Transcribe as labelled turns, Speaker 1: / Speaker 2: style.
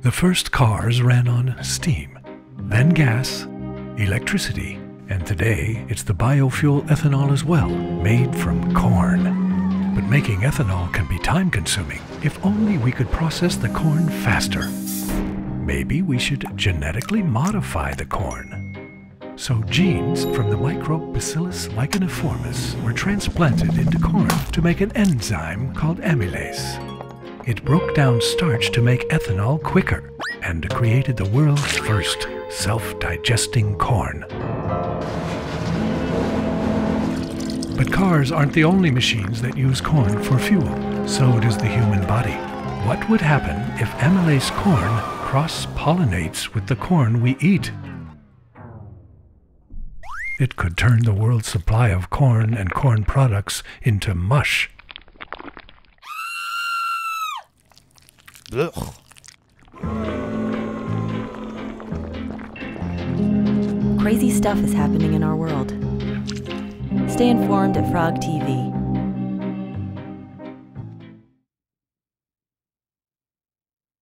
Speaker 1: The first cars ran on steam, then gas, electricity, and today it's the biofuel ethanol as well, made from corn. But making ethanol can be time-consuming. If only we could process the corn faster. Maybe we should genetically modify the corn. So genes from the microbe Bacillus licheniformis were transplanted into corn to make an enzyme called amylase. It broke down starch to make ethanol quicker and created the world's first self-digesting corn. But cars aren't the only machines that use corn for fuel. So does the human body. What would happen if amylase corn cross-pollinates with the corn we eat? It could turn the world's supply of corn and corn products into mush.
Speaker 2: Ugh.
Speaker 3: Crazy stuff is happening in our world. Stay informed at Frog TV.